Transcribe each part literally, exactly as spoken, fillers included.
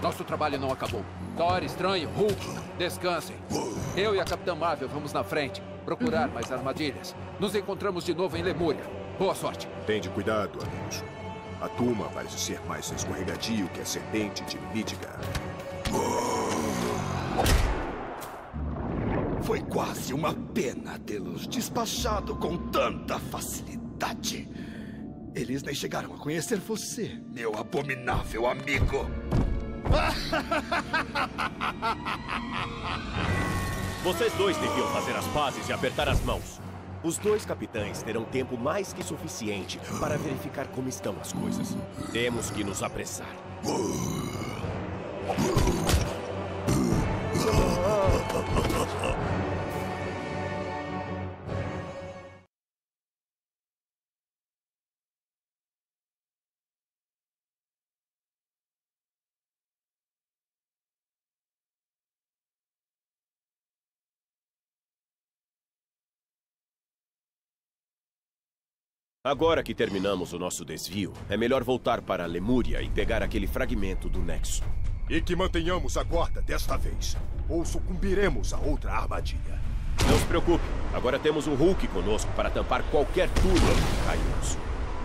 Nosso trabalho não acabou. Thor, Estranho, Hulk, descansem. Eu e a Capitã Marvel vamos na frente, procurar uhum. mais armadilhas. Nos encontramos de novo em Lemúria. Boa sorte. Tende cuidado, amigos. A Tuma parece ser mais escorregadio que a serpente de Midgard. Foi quase uma pena tê-los despachado com tanta facilidade. Eles nem chegaram a conhecer você, meu abominável amigo. Vocês dois deviam fazer as pazes e apertar as mãos. Os dois capitães terão tempo mais que suficiente para verificar como estão as coisas. Temos que nos apressar. Agora que terminamos o nosso desvio, é melhor voltar para Lemúria e pegar aquele fragmento do Nexo. E que mantenhamos a guarda desta vez, ou sucumbiremos a outra armadilha. Não se preocupe, agora temos o Hulk conosco para tampar qualquer túnel que caímos.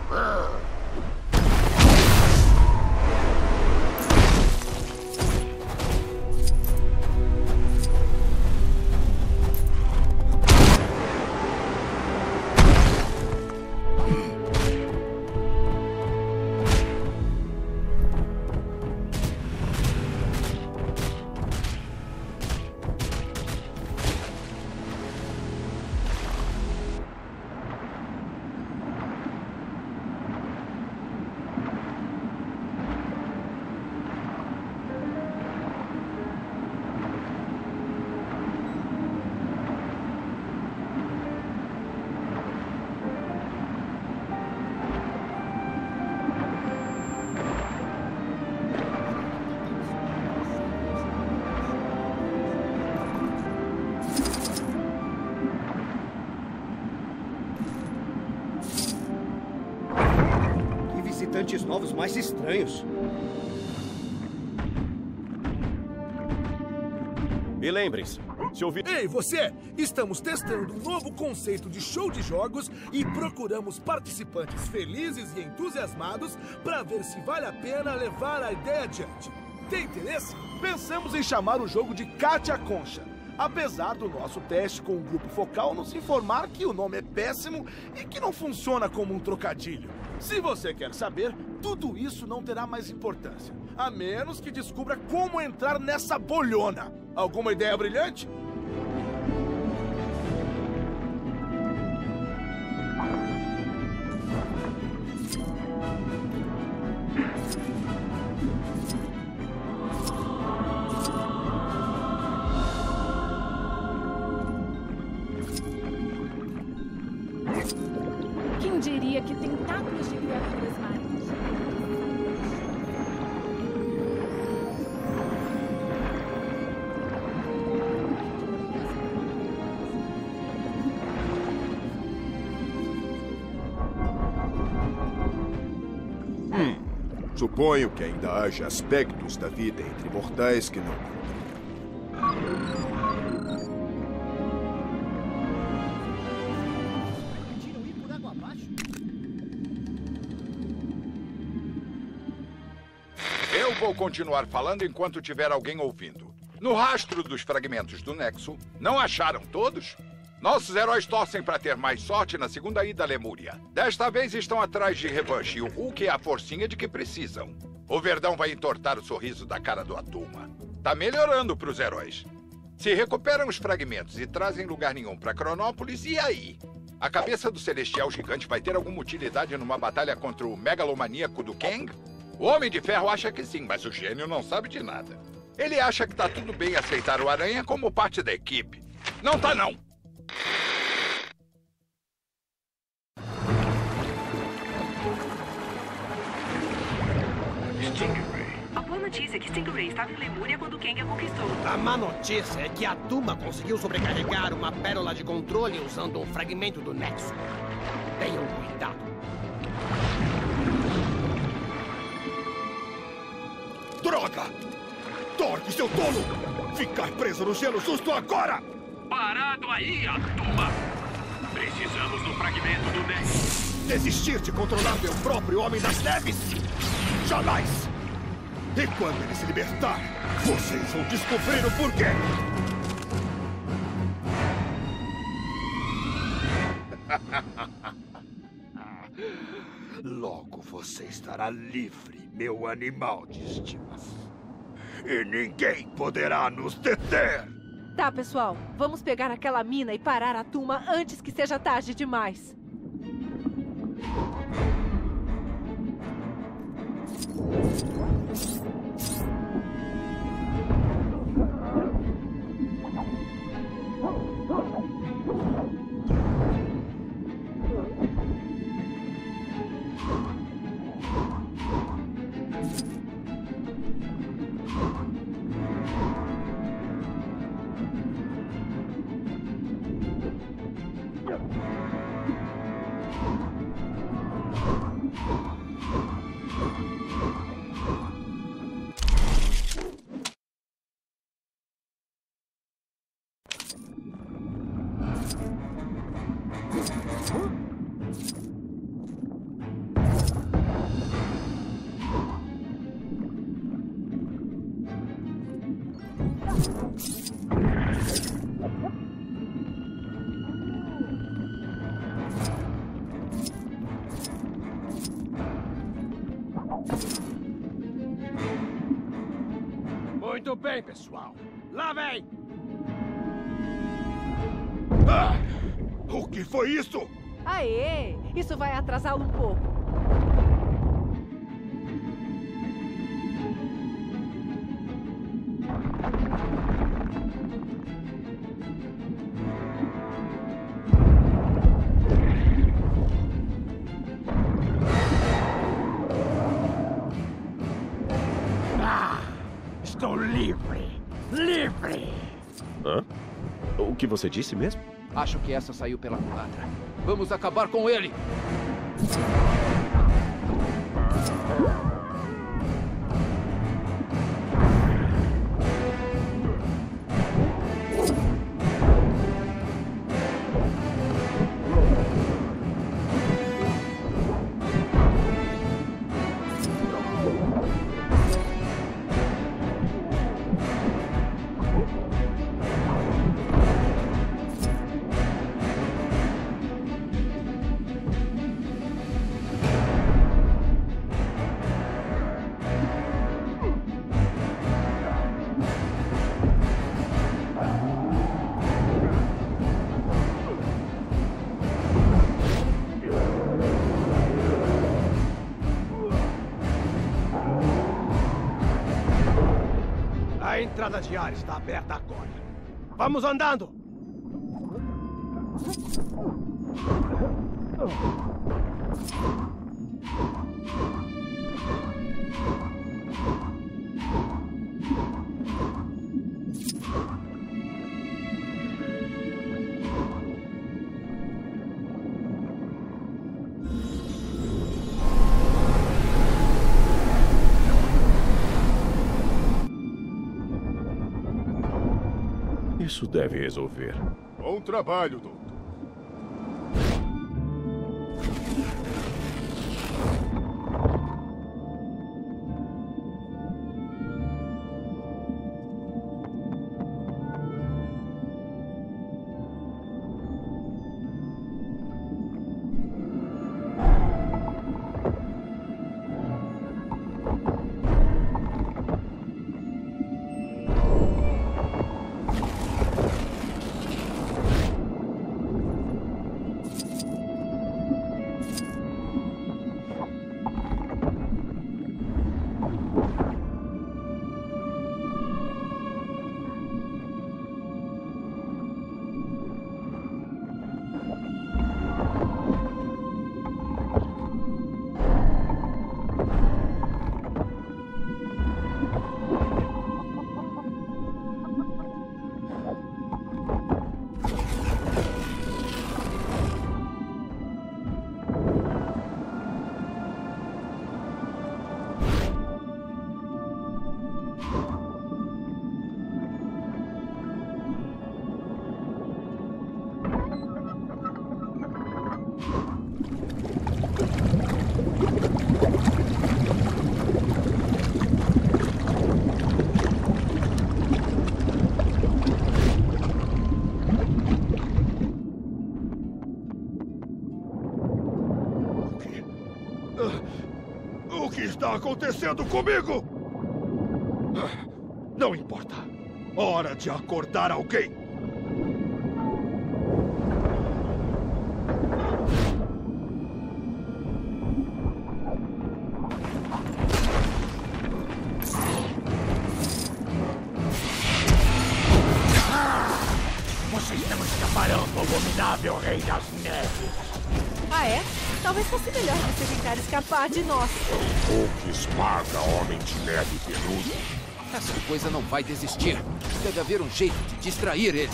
Visitantes novos mais estranhos. E lembrem-se, se ouvir... Ei, você! Estamos testando um novo conceito de show de jogos e procuramos participantes felizes e entusiasmados para ver se vale a pena levar a ideia adiante. Tem interesse? Pensamos em chamar o jogo de Katia Concha. Apesar do nosso teste com o grupo focal nos informar que o nome é péssimo e que não funciona como um trocadilho. Se você quer saber, tudo isso não terá mais importância, a menos que descubra como entrar nessa bolhona. Alguma ideia brilhante? Quem diria que tentáculos de criaturas marinhas? Hum, suponho que ainda haja aspectos da vida entre mortais que não... Eu vou continuar falando enquanto tiver alguém ouvindo. No rastro dos fragmentos do Nexo, não acharam todos? Nossos heróis torcem para ter mais sorte na segunda ida a Lemúria. Desta vez estão atrás de revanche e o Hulk é a forcinha de que precisam. O Verdão vai entortar o sorriso da cara do Atuma. Tá melhorando pros heróis. Se recuperam os fragmentos e trazem lugar nenhum para Cronópolis, e aí? A cabeça do Celestial Gigante vai ter alguma utilidade numa batalha contra o megalomaníaco do Kang? O Homem de Ferro acha que sim, mas o gênio não sabe de nada. Ele acha que tá tudo bem aceitar o Aranha como parte da equipe. Não tá, não! A boa notícia é que Stingray estava em Lemúria quando Kang a conquistou. A má notícia é que a Tuma conseguiu sobrecarregar uma pérola de controle usando um fragmento do Nexo. Tenham cuidado. Droga! Torque, seu tolo! Ficar preso no gelo justo agora! Parado aí, Atuma! Precisamos do fragmento do Nexo. Desistir de controlar meu próprio Homem das Neves? Jamais! E quando ele se libertar, vocês vão descobrir o porquê! Logo você estará livre, meu animal de estimação. E ninguém poderá nos deter! Tá, pessoal. Vamos pegar aquela mina e parar a Atuma antes que seja tarde demais. Muito bem, pessoal. Lá vem! Ah! O que foi isso? Aê! Isso vai atrasá-lo um pouco. Estou livre! Livre! Hã? O que você disse mesmo? Acho que essa saiu pela culatra. Vamos acabar com ele! A entrada de ar está aberta agora. Vamos andando! Isso deve resolver. Bom trabalho, doutor. acontecendo comigo? Não importa. Hora de acordar alguém. Vocês não escaparão do abominável Rei das Neves. Ah, é? Talvez fosse melhor você tentar escapar de nós. Hulk esmaga Homem de Neve peludo. Essa coisa não vai desistir. Deve haver um jeito de distrair ele.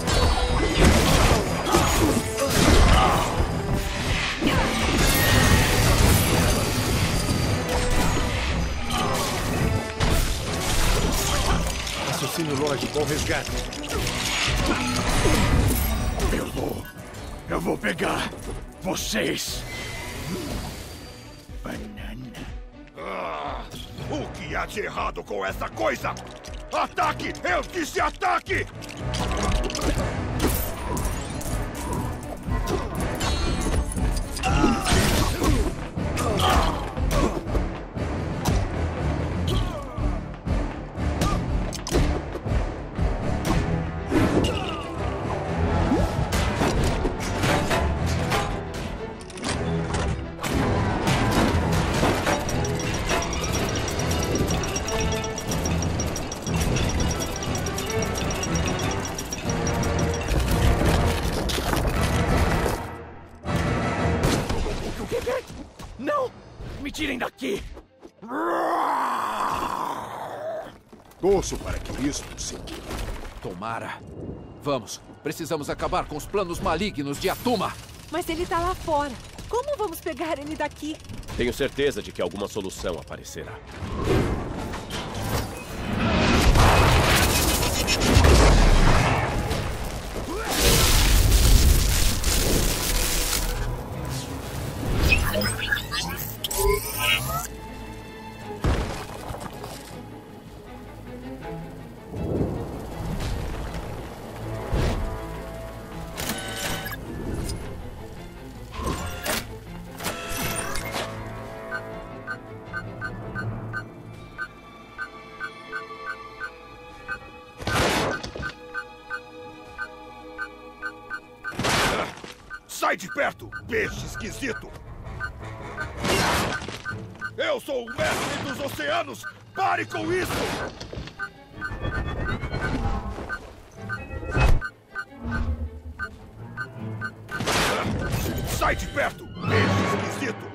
Raciocínio lógico ao resgate. Eu vou... Eu vou pegar vocês. Banana. Ah, o que há de errado com essa coisa? Ataque! Eu disse ataque! Não! Me tirem daqui! Torço para que isso se... Tomara. Vamos. Precisamos acabar com os planos malignos de Atuma. Mas ele tá lá fora. Como vamos pegar ele daqui? Tenho certeza de que alguma solução aparecerá. Sai de perto, peixe esquisito! Eu sou o mestre dos oceanos! Pare com isso! Sai de perto, peixe esquisito!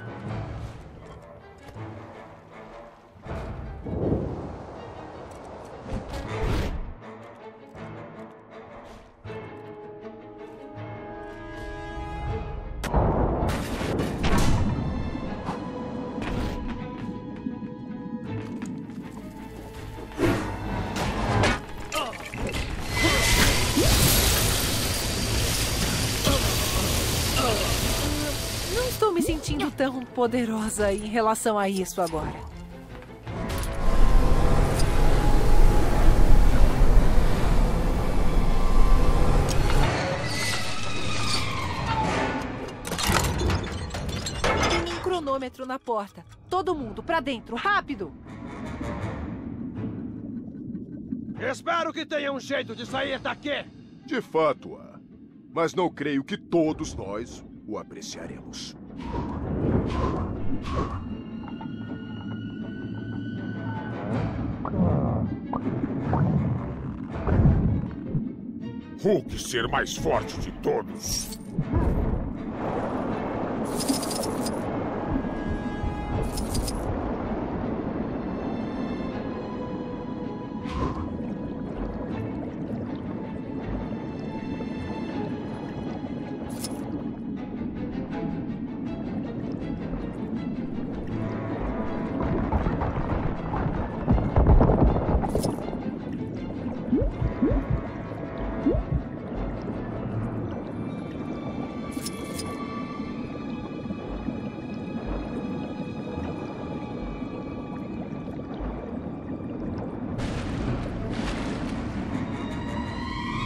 Não estou me sentindo tão poderosa em relação a isso agora. Tem um cronômetro na porta. Todo mundo pra dentro, rápido! Espero que tenha um jeito de sair daqui. De fato há. Mas não creio que todos nós o apreciaremos. Hulk ser mais forte de todos.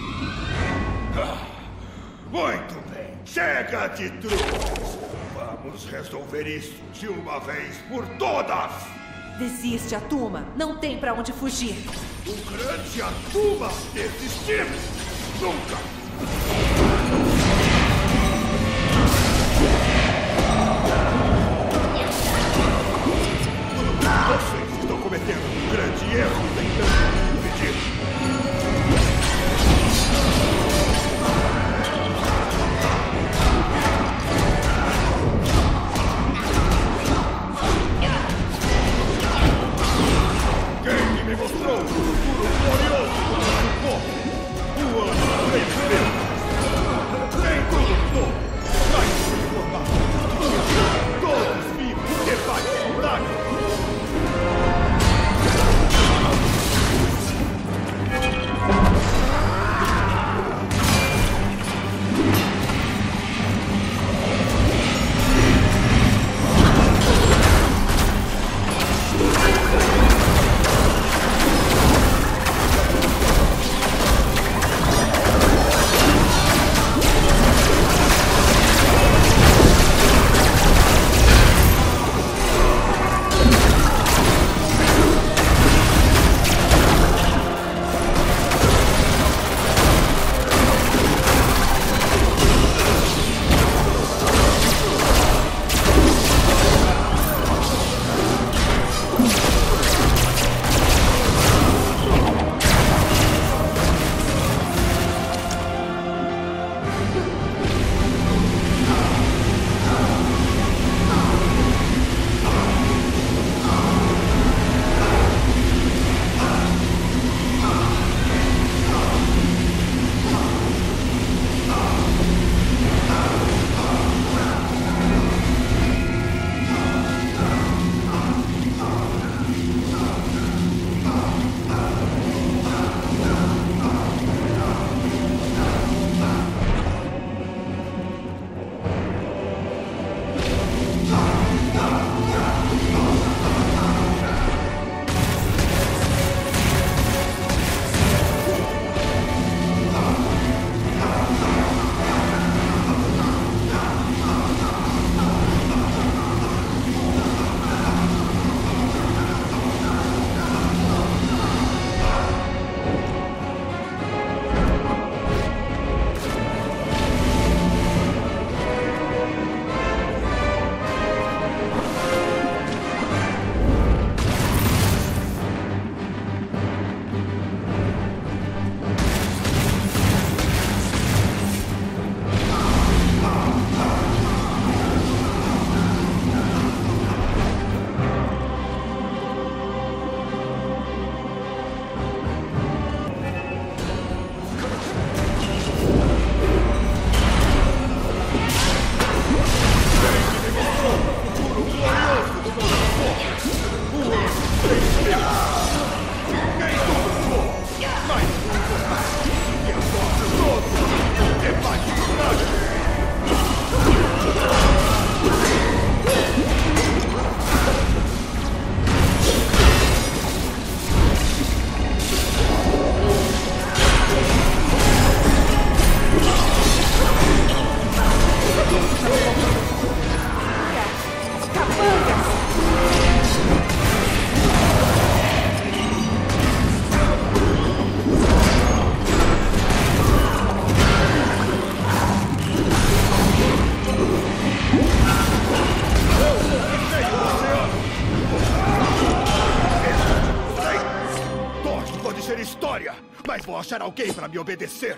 Muito bem. Chega de truques. Vamos resolver isso de uma vez por todas! Desiste, Atuma. Não tem pra onde fugir. O grande Atuma desistir! Nunca! Vocês estão cometendo um grande erro tentando me impedir. Quem me mostrou o futuro glorioso do nosso povo? O ano três mil. Nem tudo novo. Vai se informar. Todos vivos que vai saudade. Mas vou achar alguém para me obedecer.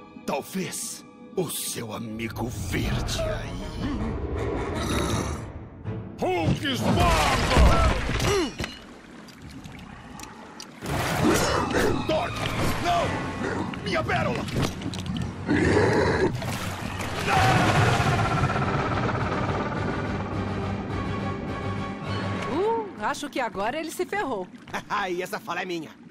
Talvez o seu amigo verde aí. Hulk esmaga! Thor! Não! Minha pérola! Uh, acho que agora ele se ferrou. Ai, essa fala é minha.